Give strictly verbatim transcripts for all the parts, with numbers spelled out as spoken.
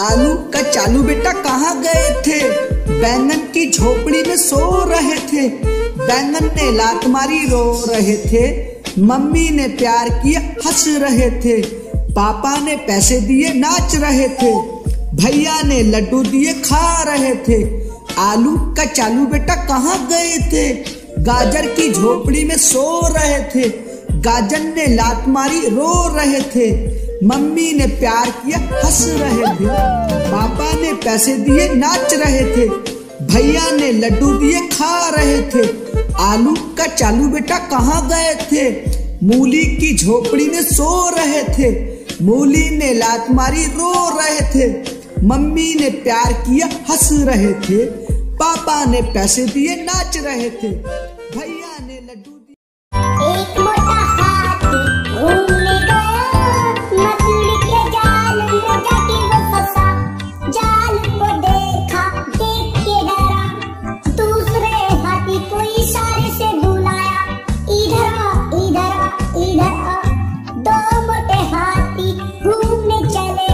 आलू का चालू बेटा कहाँ गए थे? बैंगन की झोपड़ी में सो रहे थे। बैंगन ने लात मारी रो रहे थे। मम्मी ने प्यार किया हंस रहे थे। पापा ने पैसे दिए नाच रहे थे। भैया ने लड्डू दिए खा रहे थे। आलू का चालू बेटा कहाँ गए थे? गाजर की झोपड़ी में सो रहे थे। गाजर ने लात मारी रो रहे थे। मम्मी ने प्यार किया हंस रहे थे। पापा ने पैसे दिए नाच रहे थे। भैया ने लड्डू दिए खा रहे थे। आलू का चालू बेटा कहाँ गए थे? मूली की झोपड़ी में सो रहे थे। मूली ने लात मारी रो रहे थे। मम्मी ने प्यार किया हंस रहे थे। पापा ने पैसे दिए नाच रहे थे। भैया ने लड्डू दिए। एक मोटा हाथी घूमने गया, मछली के जाल में जाके वो फंसा। जाल को देखा, देख के डरा। दूसरे हाथी को इशारे से बुलाया, इधर आ, इधर आ, इधर आ। दो मोटे हाथी घूमने चले,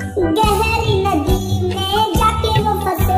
गहरी नदी में जाके वो फंसे।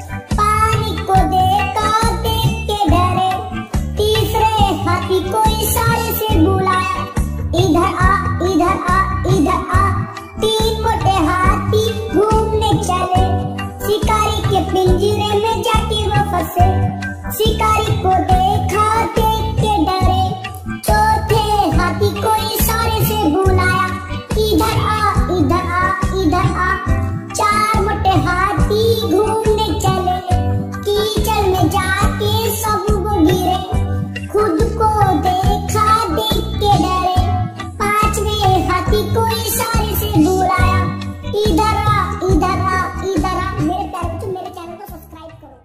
पानी को देखा, देख के डरे। तीसरे हाथी को इशारे से बुलाया, इधर आ, इधर आ, इधर आ। तीन मोटे हाथी घूमने चले, शिकारी के पिंजरे में जाके वो फंसे। शिकारी को देखा, देख के डरे। चौथे हाथी को इशारे से बुलाया, इधर आ, इधर आ, इधर आ। चार मोटे हाथी घूमने चले, कीचड़ में जाके सब वो गिरे। खुद को देखा, देख के डरे। पांचवें हाथी को इशारे से बुलाया, इधर आ, इधर आ, इधर आ। मेरे प्यारे बच्चों, मेरे चैनल को सब्सक्राइब करो।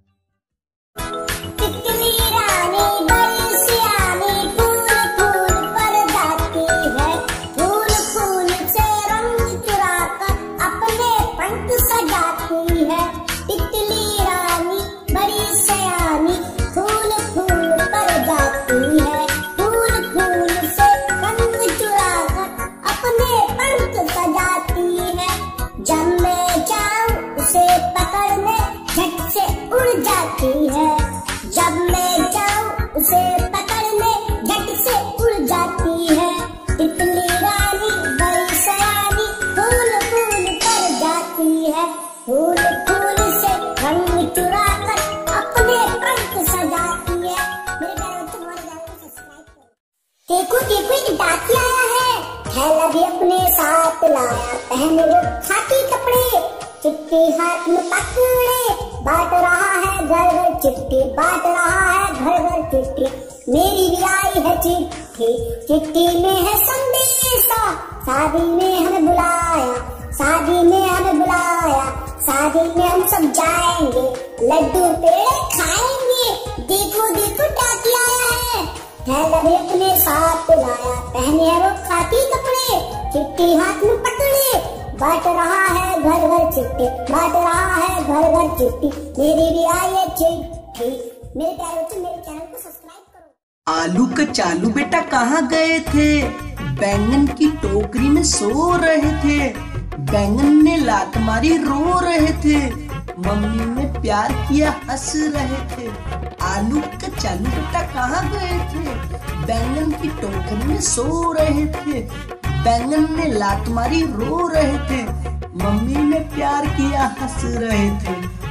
तितली रानी बड़ी सियानी, फूल फूल पर जाती है। फूल फूल से रंग चुराकर अपने पंख सजाती है। तितली रानी बड़ी सियानी, फूल फूल पर जाती है। फूल फूल से रंग चुराकर अपने पंख सजाती है। जब मैं जाऊं उसे पकड़ने, झट से उड़ जाती है। जब मैं जाऊं उसे पकड़ने, झट से उड़ जाती है। तितली रानी बड़ी सयानी, फूल फूल पर जाती है। फूल फूल से रंग चुराकर अपने पंख सजाती है। मेरे प्यारे बच्चों, हमारे चैनल को सब्सक्राइब करो। देखो देखो, एक डाकिया आया है, थैला भी अपने साथ लाया। पहने वो खाकी कपड़े, चिट्ठी हाथ में पकड़े। बांट रहा है घर घर चिट्ठी, बांट रहा है घर घर चिट्ठी। मेरी भी आई है चिट्ठी, चिट्ठी में है संदेशा। शादी में हमें बुलाया, शादी में हमें बुलाया। शादी में हम सब जाएंगे, लड्डू पेड़े खाएंगे। देखो देखो, डाकिया आया है, थैला भी अपने साथ लाया। पहने है वो खाकी कपड़े, चिट्ठी हाथ में पकड़े। बांट रहा है घर घर चिट्ठी, बांट रहा है घर घर चिट्ठी। मेरी भी आई है चिट्ठी। मेरे प्यारे बच्चों, मेरे चैनल को सब्सक्राइब करो। आलू का चालू बेटा कहाँ गए थे? बैंगन की टोकरी में सो रहे थे। बैंगन ने लात मारी रो रहे थे। मम्मी ने प्यार किया हंस रहे थे। आलू का चालू बेटा कहाँ गए थे? बैंगन की टोकरी में सो रहे थे। बैंगन ने लात मारी रो रहे थे। मम्मी ने प्यार किया हंस रहे थे।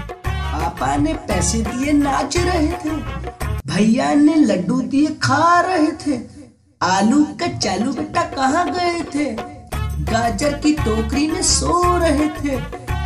पापा ने पैसे दिए नाच रहे थे। भैया ने लड्डू दिए खा रहे थे। आलू का चालू बेटा कहाँ गए थे? गाजर की टोकरी में सो रहे थे।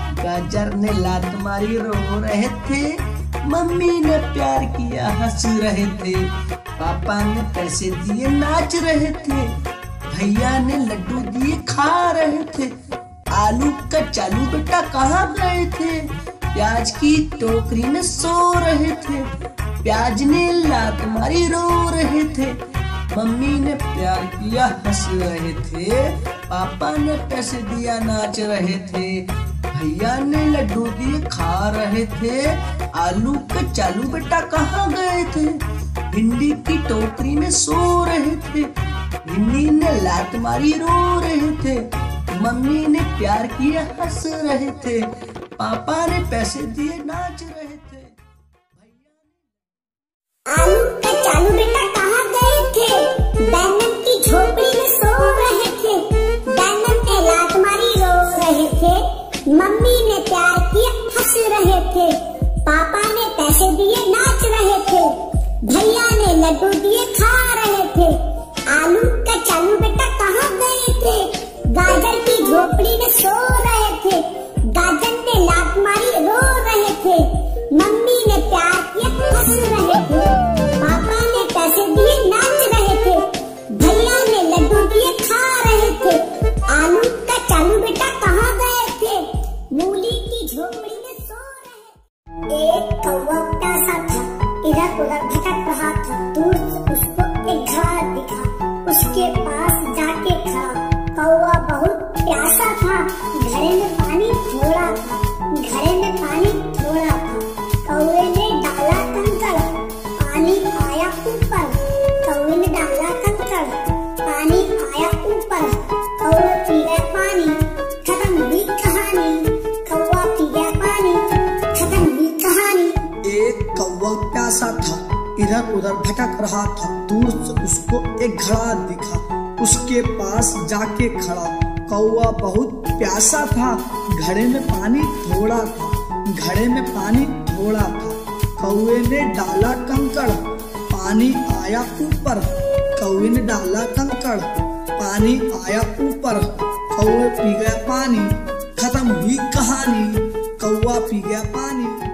गाजर ने लात मारी रो रहे थे। मम्मी ने प्यार किया हंस रहे थे। पापा ने पैसे दिए नाच रहे थे। भैया ने लड्डू दिए खा रहे थे। आलू का चालू बेटा कहाँ गए थे? प्याज की टोकरी में सो रहे थे। प्याज ने लात मारी रो रहे थे। मम्मी ने प्यार किया हंस रहे थे। पापा ने पैसे दिया नाच रहे थे। भैया ने लड्डू दिए खा रहे थे। आलू का चालू बेटा कहाँ गए थे? भिंडी की टोकरी में सो रहे थे। भिंडी ने लात मारी रो रहे थे। मम्मी ने प्यार किया हंस रहे थे, पापा ने पैसे दिए नाच रहे थे। आलू का चालू बेटा कहाँ गए थे? बैंगन की झोपड़ी में सो रहे थे। बैंगन ने लात मारी रो रहे थे। मम्मी ने प्यार किया हंस रहे थे। पापा ने पैसे दिए नाच रहे थे। भैया ने लड्डू दिए खा रहे थे। आलू का चालू बेटा कहाँ गए थे? गाजर की झोपड़ी में सो रहे थे। गाजर ने लात मारी रो रहे थे। मम्मी ने प्यार किया हंस रहे थे। पापा ने पैसे दिए नाच रहे थे। भैया ने लड्डू दिए खा रहे थे। आलू का चालू बेटा कहाँ गए थे? मूली की झोपड़ी में सो रहे। एक कौवा प्यासा था, इधर उधर भटक रहा था। दूर से उसको एक घड़ा दिखा, उसके पास जाके खड़ा। कौवा बहुत प्यासा था, घड़े में पानी थोड़ा था। घड़े में पानी थोड़ा था। कौवे ने डाला कंकड़, पानी आया ऊपर। कौवे ने डाला कंकड़, पानी आया ऊपर। कौवा पी गया पानी, खत्म हुई कहानी। कौवा पी गया पानी, खत्म हुई कहानी। एक कौवा प्यासा था, इधर उधर भटक रहा था। दूर से उसको एक घड़ा दिखा, उसके पास जाके खड़ा। कौवा बहुत प्यासा था, घड़े में पानी थोड़ा था। घड़े में पानी थोड़ा था। कौवे ने डाला कंकड़, पानी आया ऊपर। कौवे ने डाला कंकड़, पानी आया ऊपर। कौवे पी गया पानी, खत्म हुई कहानी। कौवा पी गया पानी।